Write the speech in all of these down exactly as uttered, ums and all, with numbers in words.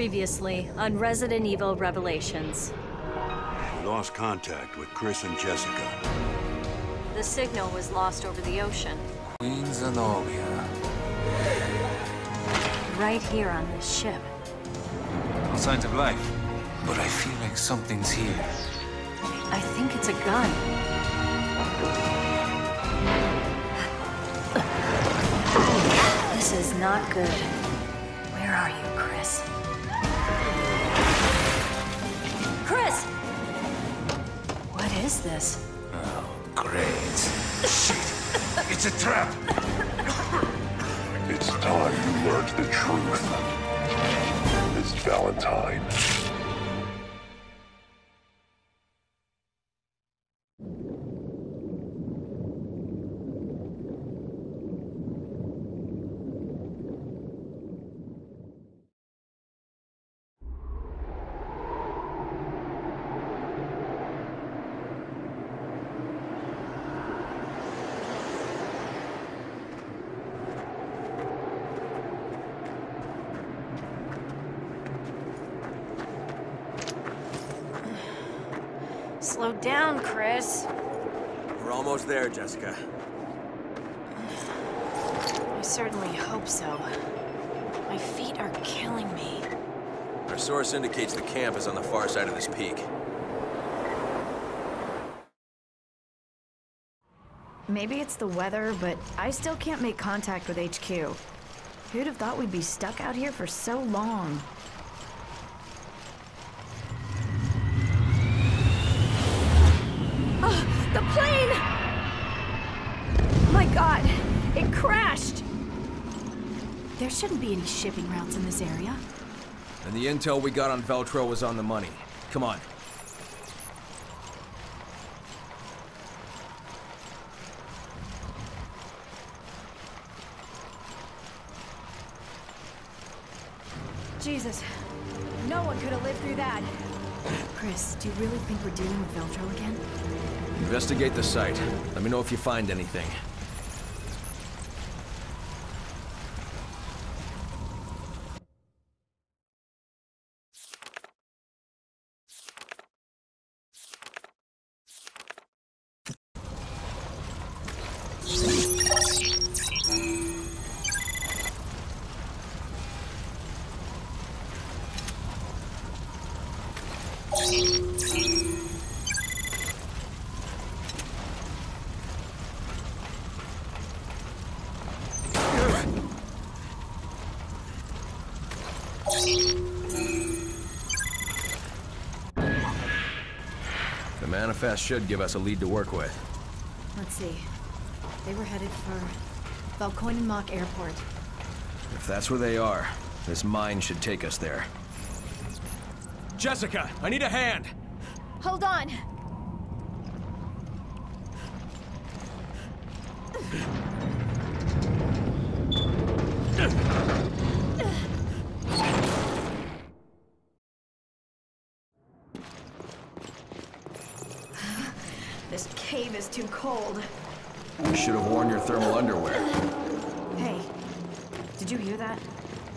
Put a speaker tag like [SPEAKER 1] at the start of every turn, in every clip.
[SPEAKER 1] Previously on Resident Evil Revelations.
[SPEAKER 2] We lost contact with Chris and Jessica.
[SPEAKER 1] The signal was lost over the ocean.
[SPEAKER 3] Queen Zenobia.
[SPEAKER 1] Right here on this ship.
[SPEAKER 3] No signs of life. But I feel like something's here.
[SPEAKER 1] I think it's a gun. This is not good. Where are you, Chris? Chris! What is this?
[SPEAKER 3] Oh, great. Shit! It's a trap!
[SPEAKER 4] It's time you learned the truth. Miss Valentine.
[SPEAKER 1] Slow down, Chris.
[SPEAKER 5] We're almost there, Jessica.
[SPEAKER 1] I certainly hope so. My feet are killing me.
[SPEAKER 5] Our source indicates the camp is on the far side of this peak.
[SPEAKER 6] Maybe it's the weather, but I still can't make contact with H Q. Who'd have thought we'd be stuck out here for so long? The plane! My God, it crashed! There shouldn't be any shipping routes in this area.
[SPEAKER 5] And the intel we got on Veltro was on the money. Come on.
[SPEAKER 6] Jesus, no one could have lived through that. Chris, do you really think we're dealing with Veltro again?
[SPEAKER 5] Investigate the site. Let me know if you find anything. The manifest should give us a lead to work with.
[SPEAKER 6] Let's see. They were headed for Valkoinen Airport.
[SPEAKER 5] If that's where they are, this mine should take us there. Jessica, I need a hand!
[SPEAKER 6] Hold on! This cave is too cold.
[SPEAKER 5] You should have worn your thermal underwear.
[SPEAKER 6] Hey, did you hear that?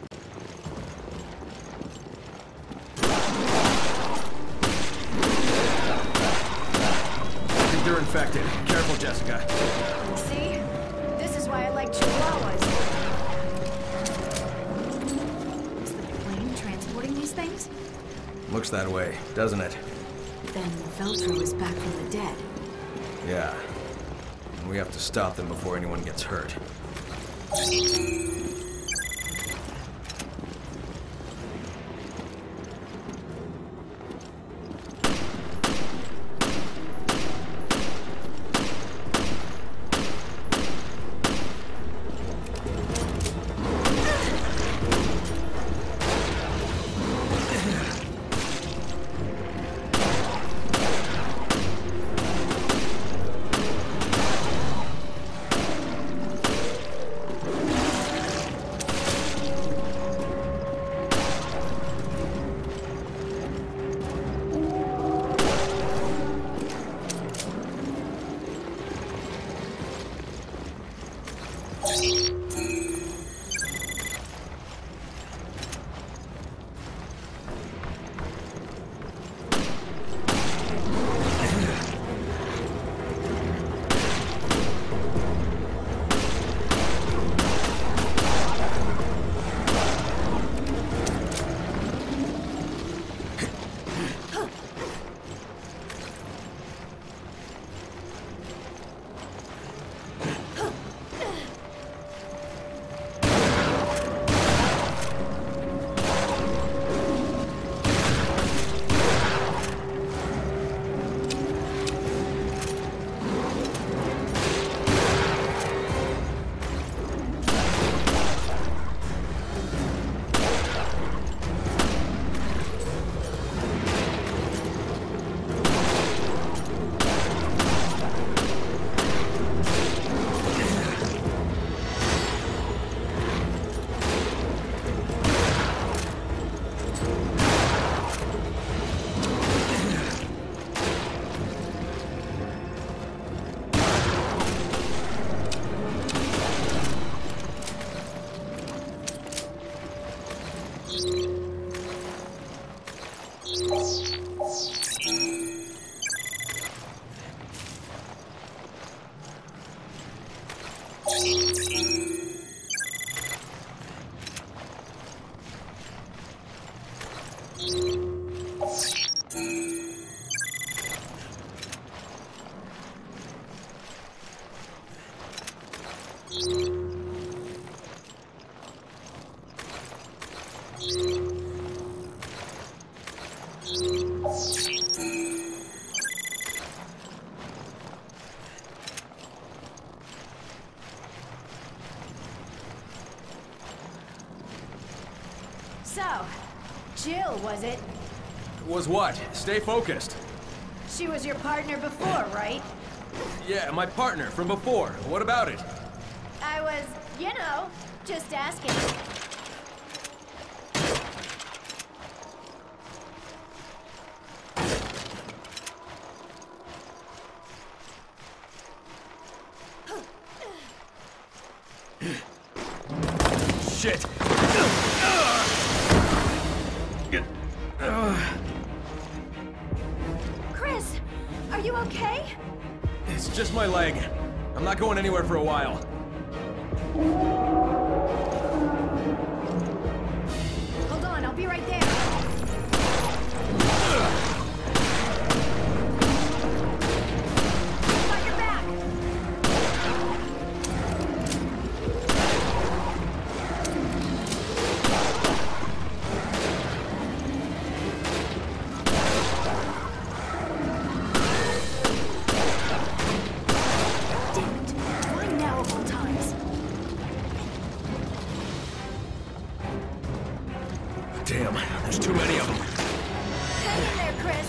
[SPEAKER 5] I think they're infected. Careful, Jessica.
[SPEAKER 6] See? This is why I like chihuahuas. Is the plane transporting these things?
[SPEAKER 5] Looks that way, doesn't it?
[SPEAKER 6] Then Veltro is back from the dead.
[SPEAKER 5] Yeah. And we have to stop them before anyone gets hurt.
[SPEAKER 6] So, Jill, was it?
[SPEAKER 5] Was what? Stay focused.
[SPEAKER 6] She was your partner before, right?
[SPEAKER 5] Yeah, my partner from before. What about it?
[SPEAKER 6] I was, you know, just asking.
[SPEAKER 5] Shit!
[SPEAKER 6] Chris, are you okay?
[SPEAKER 5] It's just my leg. I'm not going anywhere for a while.
[SPEAKER 6] Hold on, I'll be right there. Got your back. Why now of all times?
[SPEAKER 5] Damn, there's too many of them.
[SPEAKER 6] Hang in there, Chris.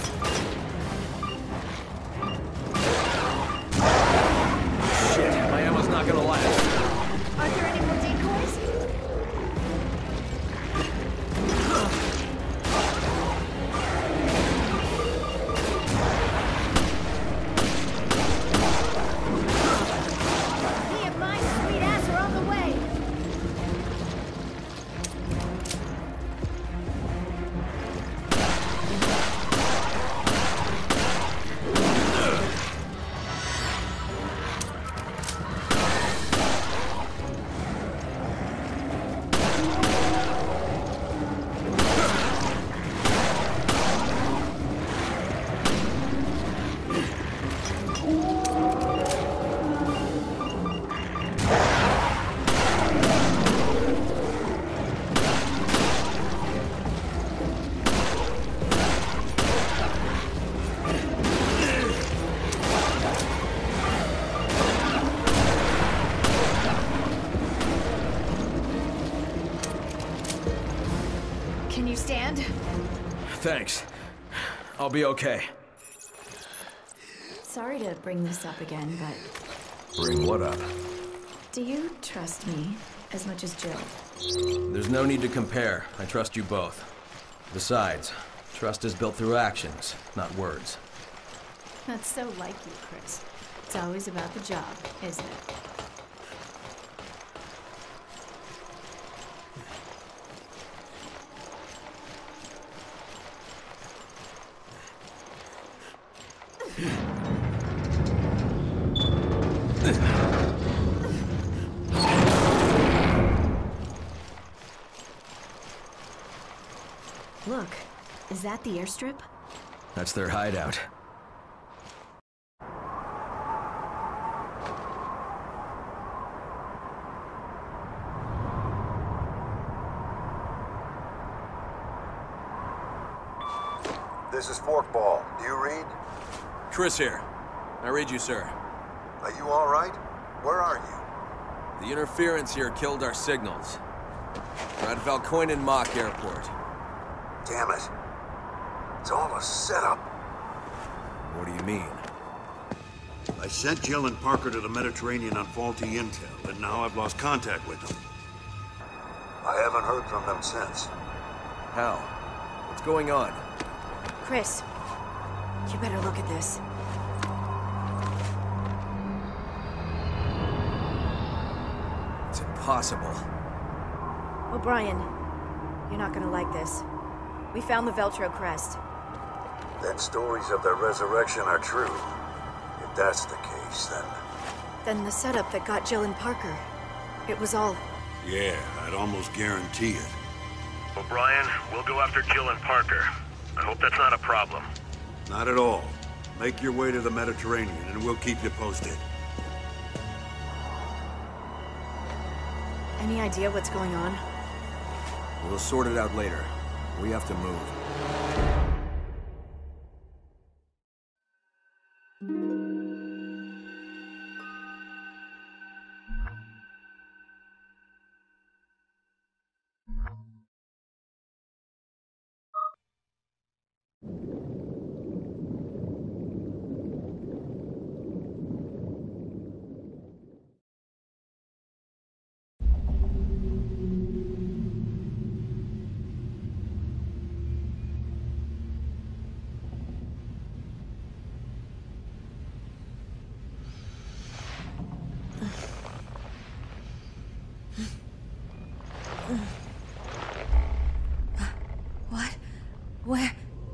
[SPEAKER 5] Shit, my ammo's not gonna last.
[SPEAKER 6] Aren't there any more decoys? Me and my sweet ass are on the way. Can you stand?
[SPEAKER 5] Thanks. I'll be okay.
[SPEAKER 6] Sorry to bring this up again, but
[SPEAKER 5] Bring what up?
[SPEAKER 6] do you trust me as much as Jill?
[SPEAKER 5] There's no need to compare. I trust you both. Besides, trust is built through actions, not words.
[SPEAKER 6] That's so like you, Chris. It's always about the job, isn't it? Look, is that the airstrip?
[SPEAKER 5] That's their hideout.
[SPEAKER 2] This is Forkball. Do you read?
[SPEAKER 5] Chris here. I read you, sir.
[SPEAKER 2] Are you all right? Where are you?
[SPEAKER 5] The interference here killed our signals. We're at Valcoinen Mock Airport.
[SPEAKER 2] Damn it. It's all a setup.
[SPEAKER 5] What do you mean?
[SPEAKER 2] I sent Jill and Parker to the Mediterranean on faulty intel, and now I've lost contact with them. I haven't heard from them since.
[SPEAKER 5] How? What's going on?
[SPEAKER 6] Chris, you better look at this.
[SPEAKER 5] It's impossible.
[SPEAKER 6] O'Brien, you're not gonna like this. We found the Veltro crest.
[SPEAKER 2] Then stories of their resurrection are true. If that's the case, then
[SPEAKER 6] Then the setup that got Jill and Parker, it was all...
[SPEAKER 2] Yeah, I'd almost guarantee it.
[SPEAKER 7] O'Brien, we'll go after Jill and Parker. I hope that's not a problem.
[SPEAKER 2] Not at all. Make your way to the Mediterranean, and we'll keep you posted.
[SPEAKER 6] Any idea what's going on?
[SPEAKER 5] We'll sort it out later. We have to move.
[SPEAKER 1] What? Where?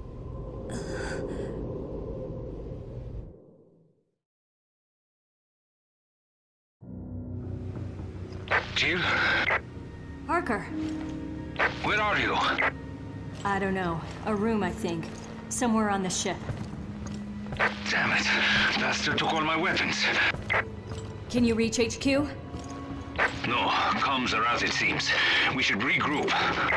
[SPEAKER 3] Jill?
[SPEAKER 8] Parker.
[SPEAKER 3] Where are you?
[SPEAKER 8] I don't know. A room, I think. Somewhere on the ship.
[SPEAKER 3] Damn it. Bastard took all my weapons.
[SPEAKER 8] Can you reach H Q?
[SPEAKER 3] No, comms are out, it seems. We should regroup.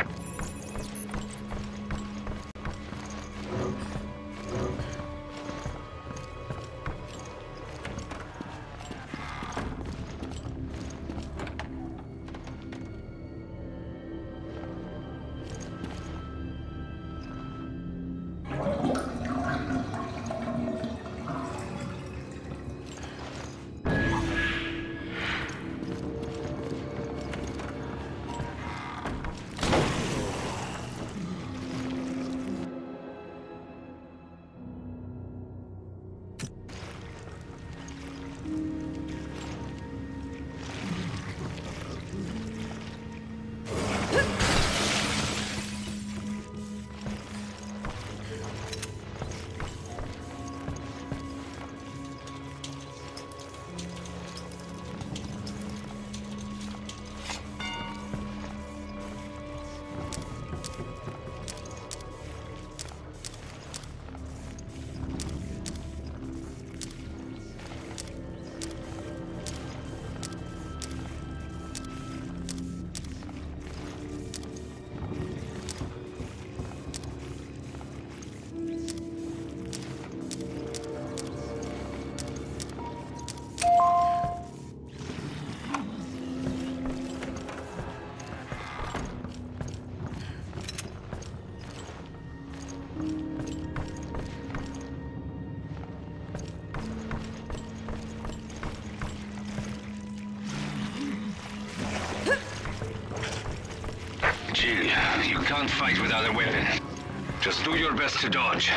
[SPEAKER 3] Jill, you can't fight without a weapon. Just do your best to dodge.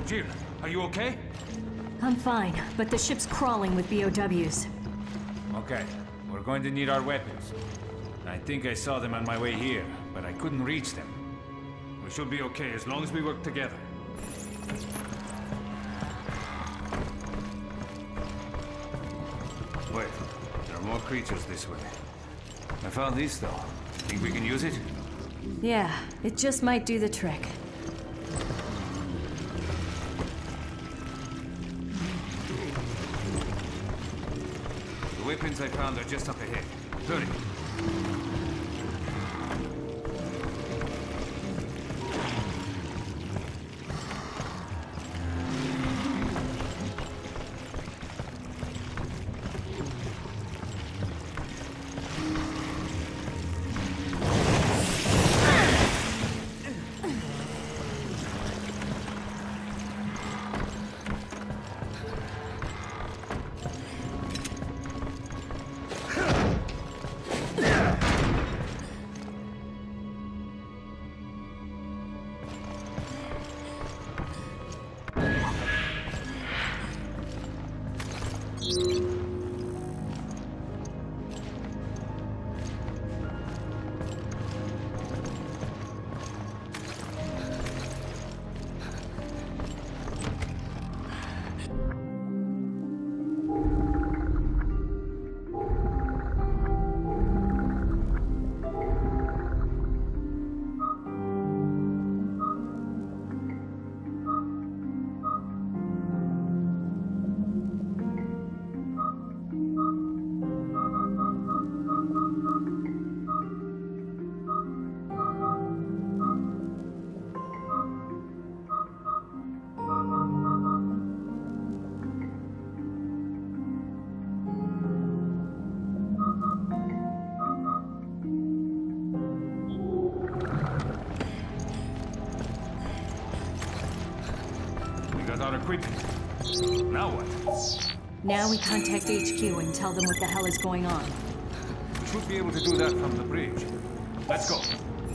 [SPEAKER 9] Jill, are you okay?
[SPEAKER 8] I'm fine, but the ship's crawling with B O Ws.
[SPEAKER 9] Okay, we're going to need our weapons. I think I saw them on my way here, but I couldn't reach them. We should be okay as long as we work together. Wait, there are more creatures this way. I found this though. Think we can use it?
[SPEAKER 8] Yeah, it just might do the trick.
[SPEAKER 9] The weapons I found are just up ahead. Hurry. Our equipment. Now what?
[SPEAKER 8] Now we contact H Q and tell them what the hell is going on.
[SPEAKER 9] We should be able to do that from the bridge. Let's go.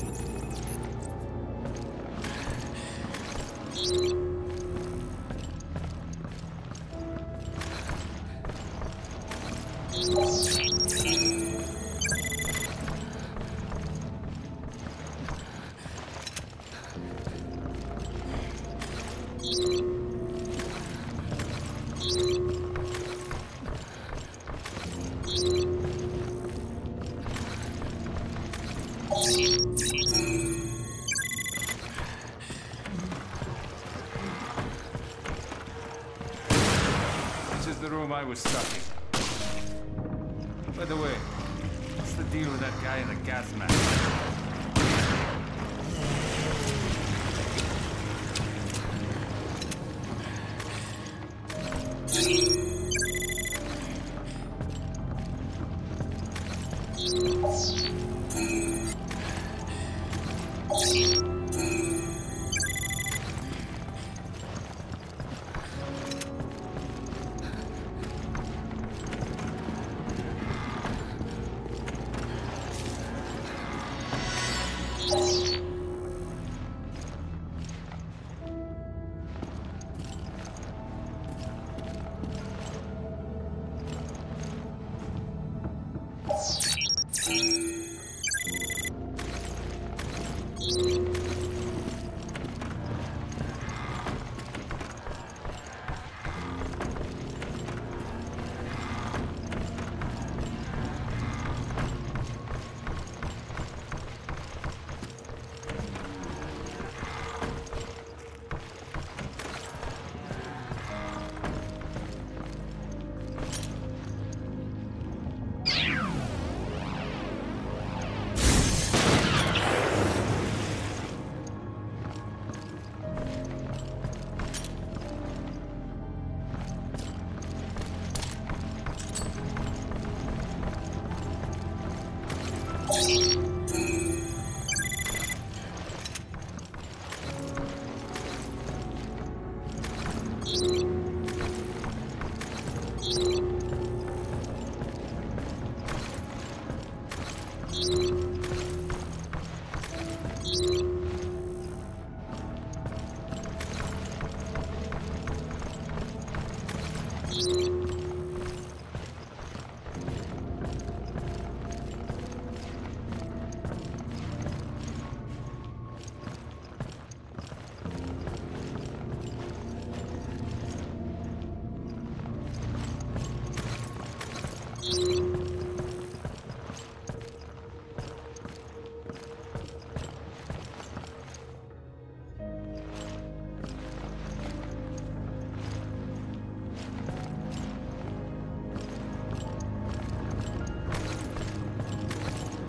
[SPEAKER 9] This is the room I was stuck in. By the way, what's the deal with that guy in the gas mask?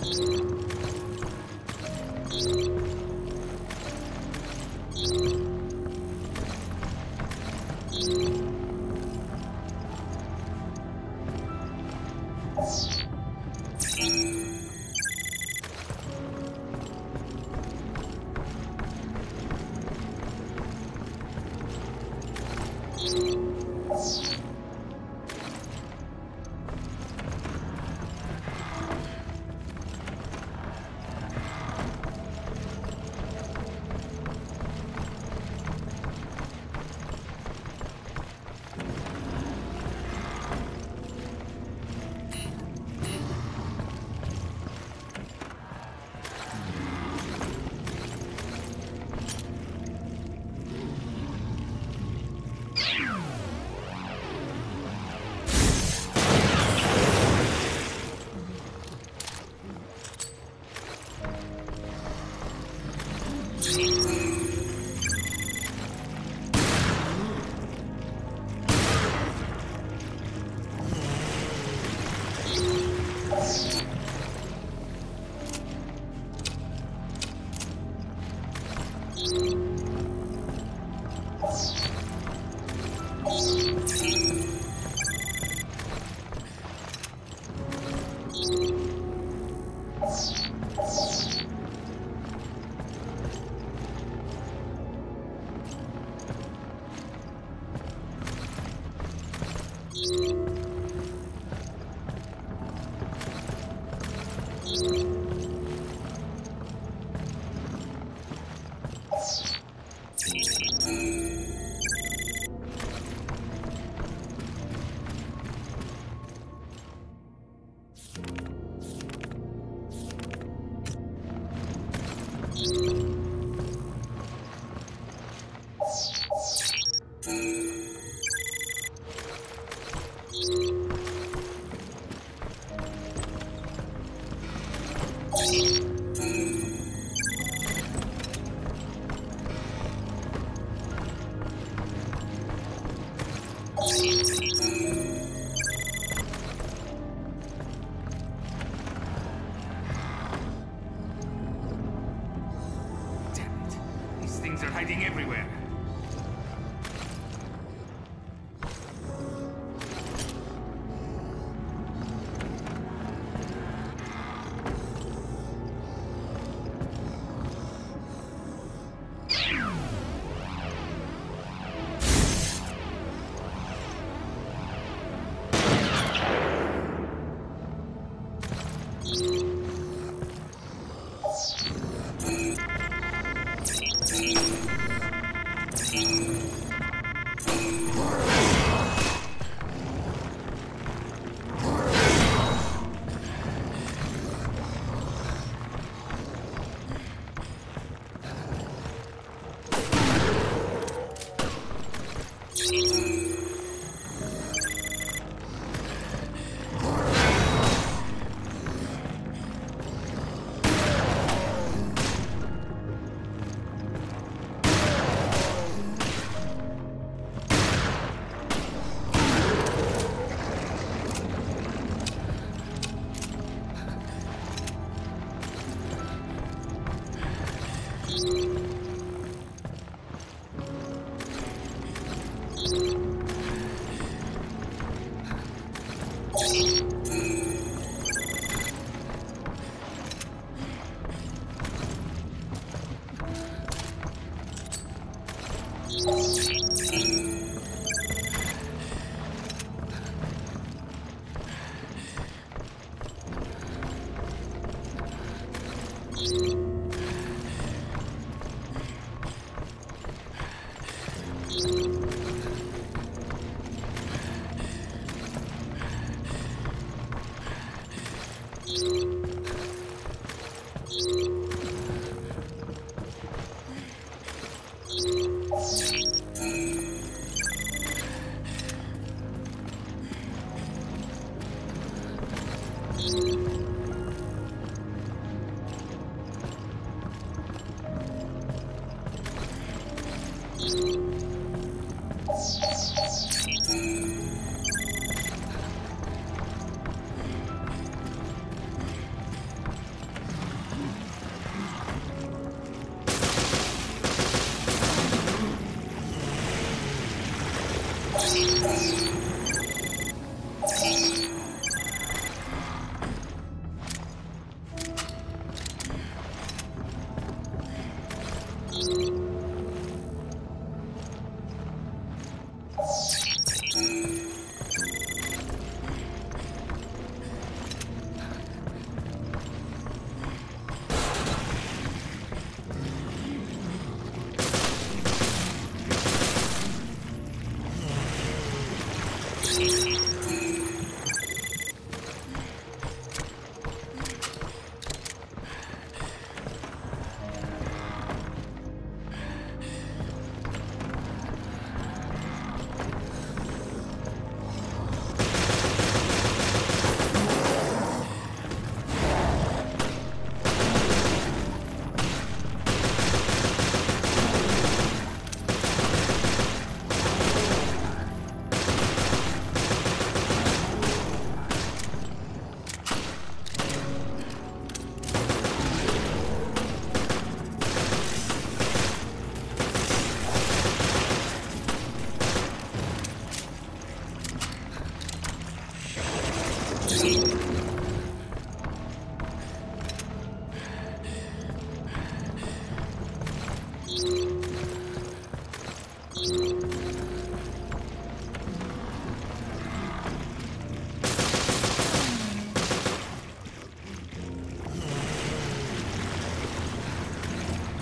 [SPEAKER 9] They're hiding everywhere.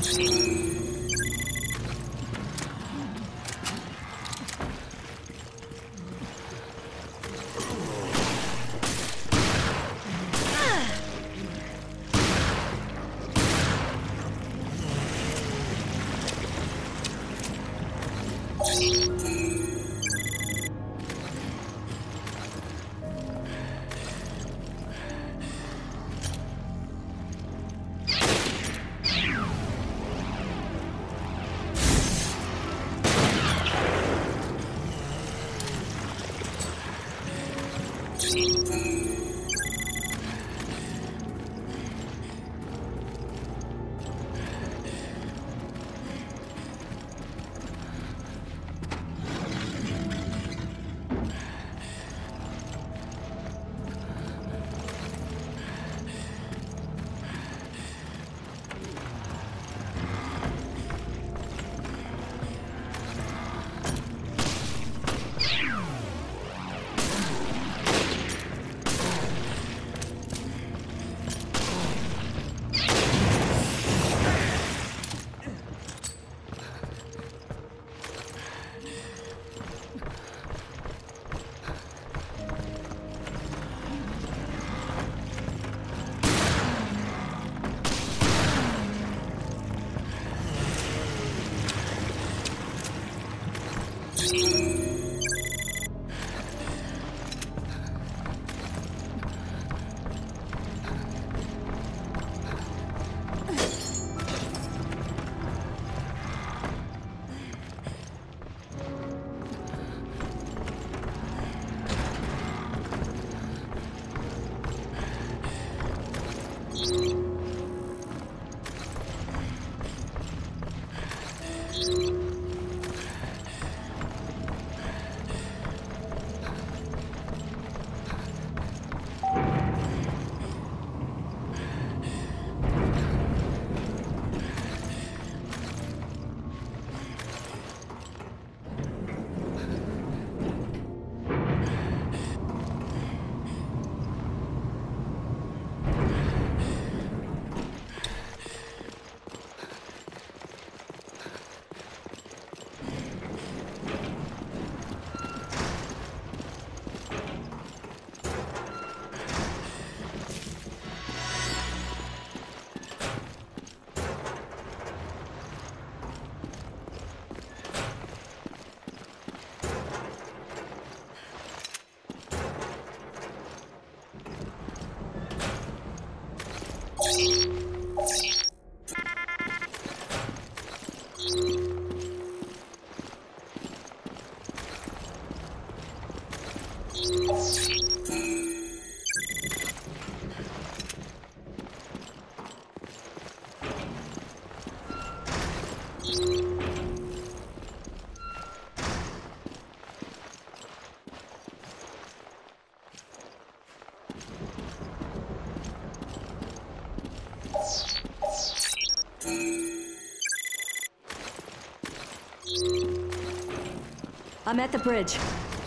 [SPEAKER 8] I'm at the bridge.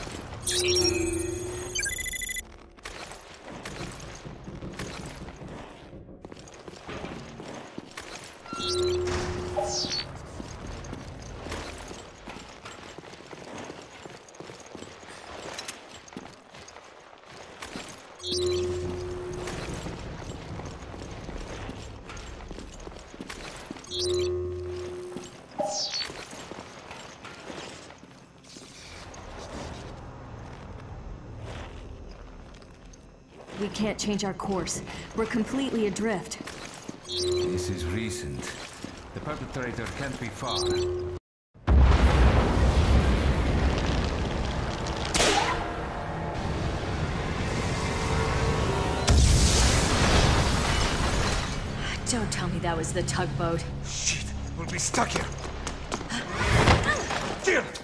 [SPEAKER 8] We can't change our course. We're completely adrift.
[SPEAKER 9] This is recent. The perpetrator can't be far.
[SPEAKER 8] Don't tell me that was the tugboat.
[SPEAKER 10] Shit, we'll be stuck here. Damn it!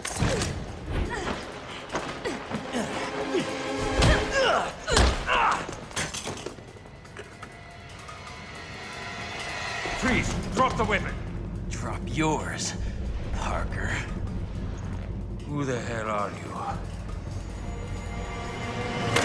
[SPEAKER 9] Freeze! Drop the weapon!
[SPEAKER 10] Drop yours, Parker.
[SPEAKER 9] Who the hell are you?